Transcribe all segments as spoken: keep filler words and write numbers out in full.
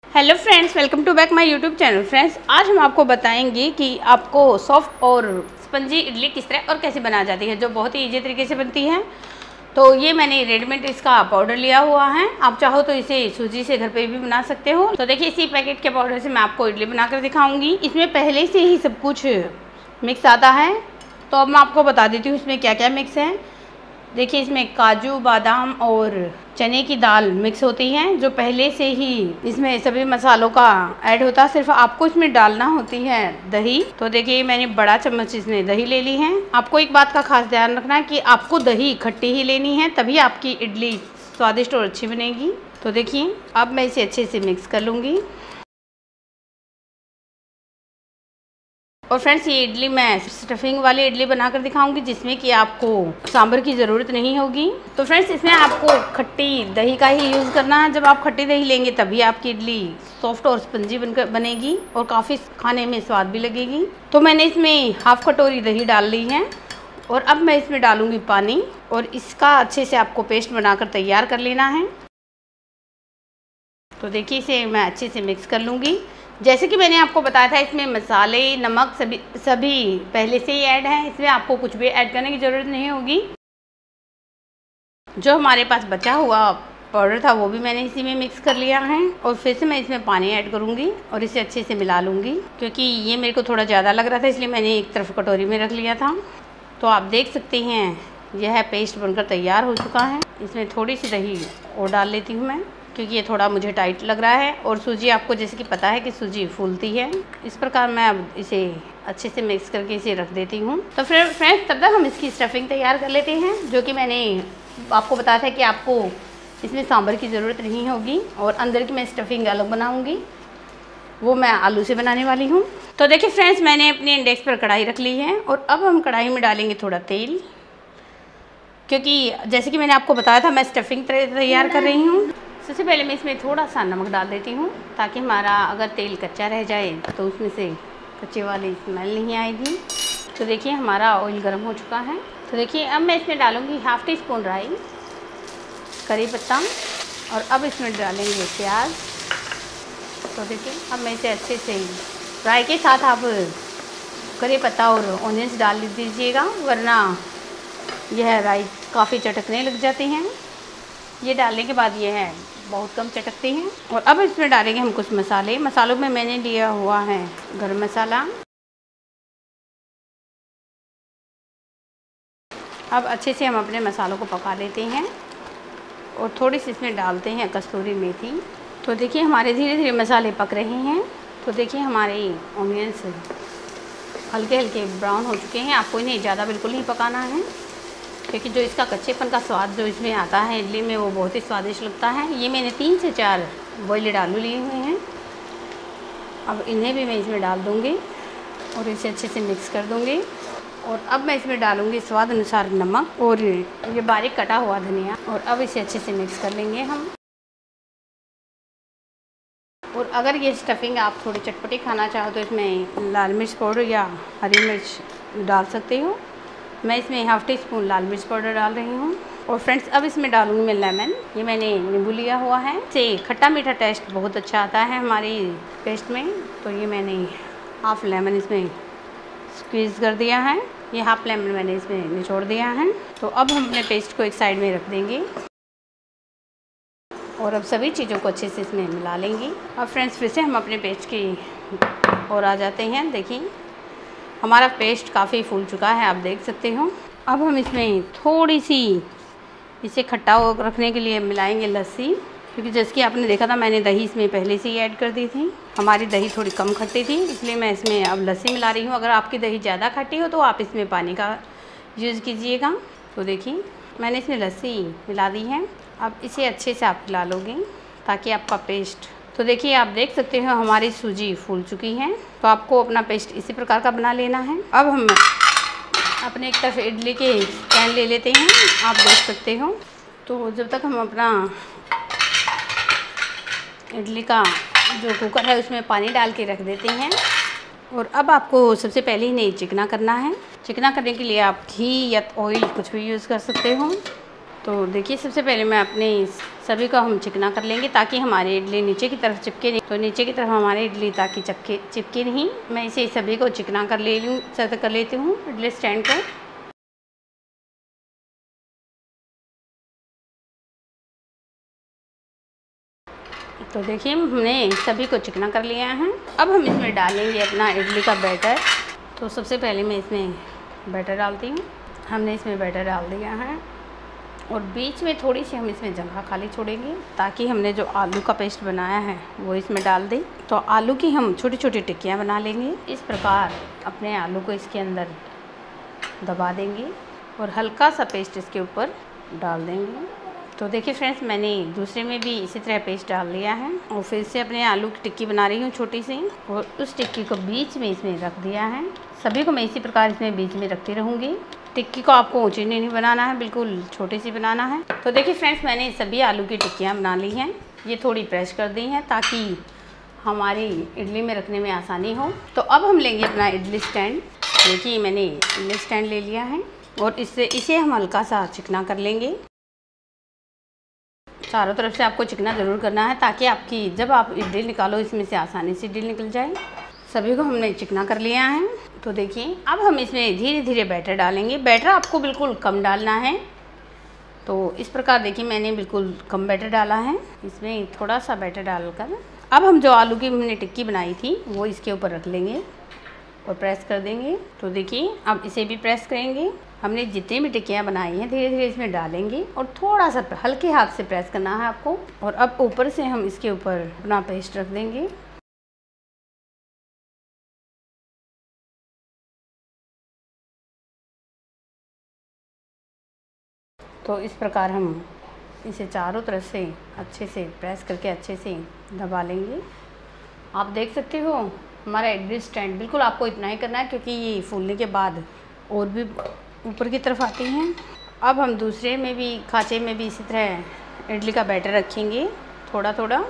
Hello friends, welcome to back my YouTube channel. Friends, आज हम आपको बताएंगे कि आपको सॉफ्ट और स्पंजी इडली किस तरह और कैसे बनाई जाती है, जो बहुत ही ईजी तरीके से बनती है। तो ये मैंने रेडीमेड इसका पाउडर लिया हुआ है। आप चाहो तो इसे सूजी से घर पे भी बना सकते हो। तो देखिए, इसी पैकेट के पाउडर से मैं आपको इडली बनाकर दिखाऊंगी। इसमें पहले से ही सब कुछ मिक्स आता है, तो अब मैं आपको बता देती हूँ इसमें क्या क्या मिक्स है। देखिए, इसमें काजू, बादाम और चने की दाल मिक्स होती हैं, जो पहले से ही इसमें सभी मसालों का ऐड होता है। सिर्फ आपको इसमें डालना होती है दही। तो देखिए, मैंने बड़ा चम्मच इसमें दही ले ली है। आपको एक बात का खास ध्यान रखना है कि आपको दही खट्टी ही लेनी है, तभी आपकी इडली स्वादिष्ट और अच्छी बनेगी। तो देखिए, अब मैं इसे अच्छे से मिक्स कर लूँगी। और फ्रेंड्स, ये इडली मैं स्टफिंग वाली इडली बनाकर दिखाऊंगी, जिसमें कि आपको सांभर की ज़रूरत नहीं होगी। तो फ्रेंड्स, इसमें आपको खट्टी दही का ही यूज़ करना है। जब आप खट्टी दही लेंगे तभी आपकी इडली सॉफ्ट और स्पंजी बनकर बनेगी और काफ़ी खाने में स्वाद भी लगेगी। तो मैंने इसमें हाफ कटोरी दही डाल ली है और अब मैं इसमें डालूँगी पानी, और इसका अच्छे से आपको पेस्ट बनाकर तैयार कर लेना है। तो देखिए, इसे मैं अच्छे से मिक्स कर लूँगी। जैसे कि मैंने आपको बताया था, इसमें मसाले, नमक सभी सभी पहले से ही ऐड हैं। इसमें आपको कुछ भी ऐड करने की ज़रूरत नहीं होगी। जो हमारे पास बचा हुआ पाउडर था वो भी मैंने इसी में मिक्स कर लिया है, और फिर से मैं इसमें पानी ऐड करूँगी और इसे अच्छे से मिला लूँगी। क्योंकि ये मेरे को थोड़ा ज़्यादा लग रहा था, इसलिए मैंने एक तरफ कटोरी में रख लिया था। तो आप देख सकते हैं, यह पेस्ट बनकर तैयार हो चुका है। इसमें थोड़ी सी दही और डाल लेती हूँ मैं, क्योंकि ये थोड़ा मुझे टाइट लग रहा है। और सूजी, आपको जैसे कि पता है कि सूजी फूलती है। इस प्रकार मैं अब इसे अच्छे से मिक्स करके इसे रख देती हूँ। तो फिर फ्रेंड्स, तब तक हम इसकी स्टफिंग तैयार कर लेते हैं, जो कि मैंने आपको बताया था कि आपको इसमें सांभर की ज़रूरत नहीं होगी। और अंदर की मैं स्टफिंग अलग बनाऊँगी, वो मैं आलू से बनाने वाली हूँ। तो देखिए फ्रेंड्स, मैंने अपने इंडेक्स पर कढ़ाई रख ली है, और अब हम कढ़ाई में डालेंगे थोड़ा तेल, क्योंकि जैसे कि मैंने आपको बताया था मैं स्टफिंग तैयार कर रही हूँ। सबसे पहले मैं इसमें थोड़ा सा नमक डाल देती हूँ, ताकि हमारा अगर तेल कच्चा रह जाए तो उसमें से कच्चे वाली स्मेल नहीं आएगी। तो देखिए, हमारा ऑयल गर्म हो चुका है। तो देखिए, अब मैं इसमें डालूँगी हाफ़ टी स्पून राई, करी पत्ता, और अब इसमें डालेंगे प्याज। तो देखिए, अब मैं इसे अच्छे से, राई के साथ आप करी पत्ता और ऑनियंस डाल दीजिएगा, वरना यह राई काफ़ी चटकने लग जाती हैं। ये डालने के बाद ये है बहुत कम चटकती हैं। और अब इसमें डालेंगे हम कुछ मसाले। मसालों में मैंने लिया हुआ है गरम मसाला। अब अच्छे से हम अपने मसालों को पका लेते हैं, और थोड़ी सी इसमें डालते हैं कस्तूरी मेथी। तो देखिए, हमारे धीरे धीरे मसाले पक रहे हैं। तो देखिए, हमारे ऑनियंस हल्के हल्के ब्राउन हो चुके हैं। आपको इन्हें ज़्यादा बिल्कुल नहीं पकाना है, क्योंकि जो इसका कच्चेपन का स्वाद जो इसमें आता है इडली में, वो बहुत ही स्वादिष्ट लगता है। ये मैंने तीन से चार बॉइल्ड आलू लिए हुए हैं। अब इन्हें भी मैं इसमें डाल दूँगी और इसे अच्छे से मिक्स कर दूँगी। और अब मैं इसमें डालूँगी स्वाद अनुसार नमक और ये बारीक कटा हुआ धनिया, और अब इसे अच्छे से मिक्स कर लेंगे हम। और अगर ये स्टफिंग आप थोड़ी चटपटी खाना चाहो तो इसमें लाल मिर्च पाउडर या हरी मिर्च डाल सकते हो। मैं इसमें हाफ़ टी स्पून लाल मिर्च पाउडर डाल रही हूँ। और फ्रेंड्स, अब इसमें डालूँगी मैं लेमन। ये मैंने नींबू लिया हुआ है, इससे खट्टा मीठा टेस्ट बहुत अच्छा आता है हमारी पेस्ट में। तो ये मैंने हाफ़ लेमन इसमें स्क्वीज़ कर दिया है। ये हाफ़ लेमन मैंने इसमें निचोड़ दिया है। तो अब हम अपने पेस्ट को एक साइड में रख देंगे, और अब सभी चीज़ों को अच्छे से इसमें मिला लेंगे। अब फ्रेंड्स, फिर से हम अपने पेस्ट की ओर आ जाते हैं। देखिए, हमारा पेस्ट काफ़ी फूल चुका है, आप देख सकते हो। अब हम इसमें थोड़ी सी इसे खट्टा रखने के लिए मिलाएंगे लस्सी, क्योंकि जैसे कि आपने देखा था मैंने दही इसमें पहले से ही ऐड कर दी थी। हमारी दही थोड़ी कम खट्टी थी, इसलिए मैं इसमें अब लस्सी मिला रही हूँ। अगर आपकी दही ज़्यादा खट्टी हो तो आप इसमें पानी का यूज़ कीजिएगा। तो देखिए, मैंने इसमें लस्सी मिला दी है। अब इसे अच्छे से आप मिला लोगे, ताकि आपका पेस्ट, तो देखिए, आप देख सकते हो हमारी सूजी फूल चुकी है। तो आपको अपना पेस्ट इसी प्रकार का बना लेना है। अब हम अपने एक तरफ इडली के स्टैंड ले लेते हैं, आप देख सकते हो। तो जब तक हम अपना इडली का जो कुकर है उसमें पानी डाल के रख देते हैं। और अब आपको सबसे पहले इन्हें चिकना करना है। चिकना करने के लिए आप घी या ऑयल कुछ भी यूज़ कर सकते हो। तो तो देखिए सबसे पहले मैं अपने सभी को हम चिकना कर लेंगे ताकि हमारी इडली नीचे की तरफ चिपके नहीं। तो नीचे की तरफ हमारी इडली ताकि चिपके चिपके नहीं, मैं इसे सभी को चिकना कर ले लूँ सर कर लेती हूँ इडली स्टैंड को। तो देखिए हमने सभी को चिकना कर लिया है। अब हम इसमें डालेंगे अपना इडली का बैटर। तो सबसे पहले मैं इसमें बैटर डालती हूँ। हमने इसमें बैटर डाल दिया है और बीच में थोड़ी सी हम इसमें जगह खाली छोड़ेंगे ताकि हमने जो आलू का पेस्ट बनाया है वो इसमें डाल दें। तो आलू की हम छोटी छोटी टिक्कियाँ बना लेंगे। इस प्रकार अपने आलू को इसके अंदर दबा देंगे और हल्का सा पेस्ट इसके ऊपर डाल देंगे। तो देखिए फ्रेंड्स, मैंने दूसरे में भी इसी तरह पेस्ट डाल लिया है और फिर से अपने आलू की टिक्की बना रही हूँ छोटी सी, और उस टिक्की को बीच में इसमें रख दिया है। सभी को मैं इसी प्रकार इसमें बीच में रखती रहूँगी। टिक्की को आपको ऊंची नहीं बनाना है, बिल्कुल छोटी सी बनाना है। तो देखिए फ्रेंड्स, मैंने सभी आलू की टिक्कियाँ बना ली हैं। ये थोड़ी प्रेस कर दी हैं ताकि हमारी इडली में रखने में आसानी हो। तो अब हम लेंगे अपना इडली स्टैंड। देखिए मैंने इडली स्टैंड ले लिया है और इससे इसे हम हल्का सा चिकना कर लेंगे। चारों तरफ से आपको चिकना ज़रूर करना है ताकि आपकी जब आप इडली निकालो इसमें से आसानी से इडली निकल जाए। सभी को हमने चिकना कर लिया है। तो देखिए अब हम इसमें धीरे धीरे बैटर डालेंगे। बैटर आपको बिल्कुल कम डालना है। तो इस प्रकार देखिए मैंने बिल्कुल कम बैटर डाला है। इसमें थोड़ा सा बैटर डालकर अब हम जो आलू की हमने टिक्की बनाई थी वो इसके ऊपर रख लेंगे और प्रेस कर देंगे। तो देखिए अब इसे भी प्रेस करेंगे। हमने जितनी भी टिक्कियाँ बनाई हैं धीरे धीरे इसमें डालेंगे और थोड़ा सा हल्के हाथ से प्रेस करना है आपको। और अब ऊपर से हम इसके ऊपर अपना पेस्ट रख देंगे। तो इस प्रकार हम इसे चारों तरफ से अच्छे से प्रेस करके अच्छे से दबा लेंगे। आप देख सकते हो हमारा इडली स्टैंड बिल्कुल आपको इतना ही करना है क्योंकि ये फूलने के बाद और भी ऊपर की तरफ आती हैं। अब हम दूसरे में भी खांचे में भी इसी तरह इडली का बैटर रखेंगे थोड़ा थोड़ा।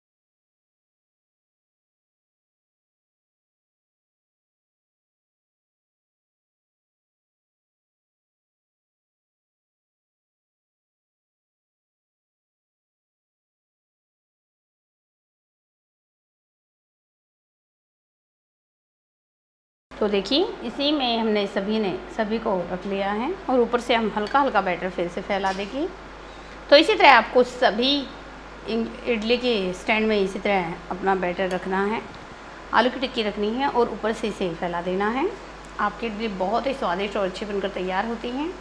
तो देखिए इसी में हमने सभी ने सभी को रख लिया है और ऊपर से हम हल्का हल्का बैटर फिर से फैला देंगे। तो इसी तरह आपको सभी इडली के स्टैंड में इसी तरह अपना बैटर रखना है। आलू की टिक्की रखनी है और ऊपर से इसे फैला देना है। आपकी इडली बहुत ही स्वादिष्ट और अच्छी बनकर तैयार होती हैं।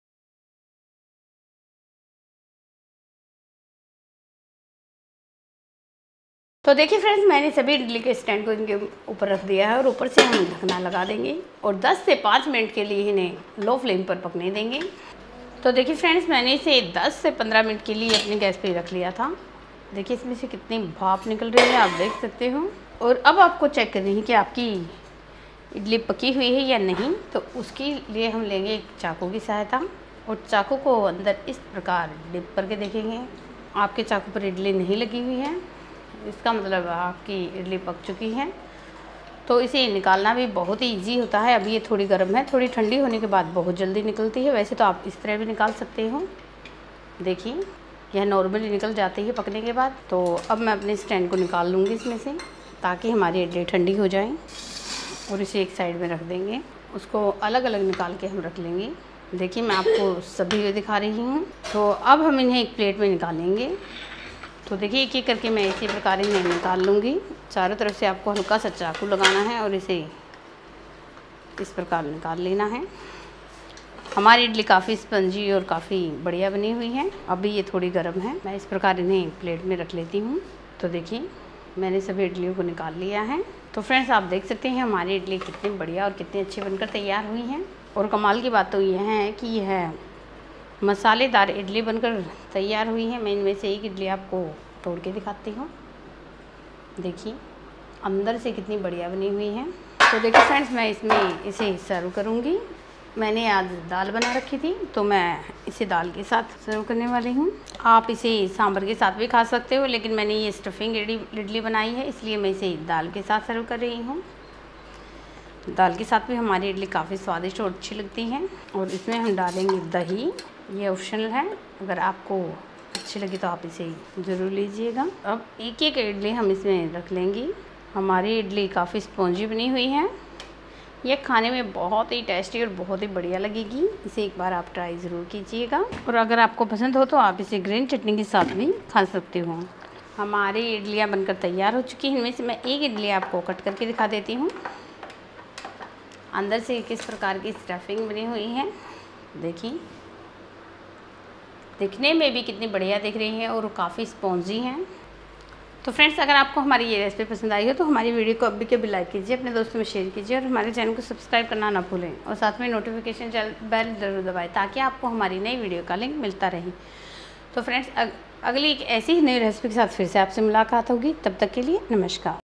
तो देखिए फ्रेंड्स, मैंने सभी इडली के स्टैंड को इनके ऊपर रख दिया है और ऊपर से हम ढकना लगा देंगे और दस से पाँच मिनट के लिए इन्हें लो फ्लेम पर पकने देंगे। तो देखिए फ्रेंड्स, मैंने इसे दस से पंद्रह मिनट के लिए अपनी गैस पे रख लिया था। देखिए इसमें से कितनी भाप निकल रही है, आप देख सकते हो। और अब आपको चेक करनी है कि आपकी इडली पकी हुई है या नहीं। तो उसके लिए हम लेंगे एक चाकू की सहायता और चाकू को अंदर इस प्रकार डिप करके देखेंगे। आपके चाकू पर इडली नहीं लगी हुई है, इसका मतलब आपकी इडली पक चुकी है। तो इसे निकालना भी बहुत ही इजी होता है। अभी ये थोड़ी गर्म है, थोड़ी ठंडी होने के बाद बहुत जल्दी निकलती है। वैसे तो आप इस तरह भी निकाल सकते हो। देखिए यह नॉर्मली निकल जाती है पकने के बाद। तो अब मैं अपने स्टैंड को निकाल लूँगी इसमें से ताकि हमारी इडली ठंडी हो जाए और इसे एक साइड में रख देंगे। उसको अलग अलग निकाल के हम रख लेंगे। देखिए मैं आपको सभी दिखा रही हूँ। तो अब हम इन्हें एक प्लेट में निकालेंगे। तो देखिए एक एक करके मैं इसी प्रकार इन्हें निकाल लूँगी। चारों तरफ से आपको हल्का सा चाकू लगाना है और इसे इस प्रकार निकाल लेना है। हमारी इडली काफ़ी स्पंजी और काफ़ी बढ़िया बनी हुई है। अभी ये थोड़ी गर्म है। मैं इस प्रकार इन्हें प्लेट में रख लेती हूँ। तो देखिए मैंने सभी इडलियों को निकाल लिया है। तो फ्रेंड्स, आप देख सकते हैं हमारी इडली कितनी बढ़िया और कितनी अच्छी बनकर तैयार हुई हैं। और कमाल की बात तो यह है कि यह मसालेदार इडली बनकर तैयार हुई है। मैं इनमें से एक इडली आपको तोड़ के दिखाती हूँ। देखिए अंदर से कितनी बढ़िया बनी हुई है। तो देखिए फ्रेंड्स, मैं इसमें इसे सर्व करूँगी। मैंने आज दाल बना रखी थी तो मैं इसे दाल के साथ सर्व करने वाली हूँ। आप इसे सांभर के साथ भी खा सकते हो, लेकिन मैंने ये स्टफिंग इडली बनाई है इसलिए मैं इसे दाल के साथ सर्व कर रही हूँ। दाल के साथ भी हमारी इडली काफ़ी स्वादिष्ट और अच्छी लगती है। और इसमें हम डालेंगे दही ये ऑप्शनल है, अगर आपको अच्छी लगी तो आप इसे ज़रूर लीजिएगा। अब एक एक इडली हम इसमें रख लेंगी। हमारी इडली काफ़ी स्पॉन्जी बनी हुई है। ये खाने में बहुत ही टेस्टी और बहुत ही बढ़िया लगेगी। इसे एक बार आप ट्राई ज़रूर कीजिएगा, और अगर आपको पसंद हो तो आप इसे ग्रीन चटनी के साथ भी खा सकते हो। हमारी इडलियाँ बनकर तैयार हो चुकी हैं। इनमें से मैं एक इडली आपको कट करके दिखा देती हूँ। अंदर से किस प्रकार की स्टफिंग बनी हुई है, देखिए, दिखने में भी कितनी बढ़िया दिख रही है और काफ़ी स्पॉन्जी हैं। तो फ्रेंड्स, अगर आपको हमारी ये रेसिपी पसंद आई हो तो हमारी वीडियो को अभी के भी लाइक कीजिए, अपने दोस्तों में शेयर कीजिए, और हमारे चैनल को सब्सक्राइब करना ना भूलें, और साथ में नोटिफिकेशन बेल ज़रूर दबाएं ताकि आपको हमारी नई वीडियो का लिंक मिलता रहे। तो फ्रेंड्स, अगली एक ऐसी ही नई रेसिपी के साथ फिर से आपसे मुलाकात होगी। तब तक के लिए नमस्कार।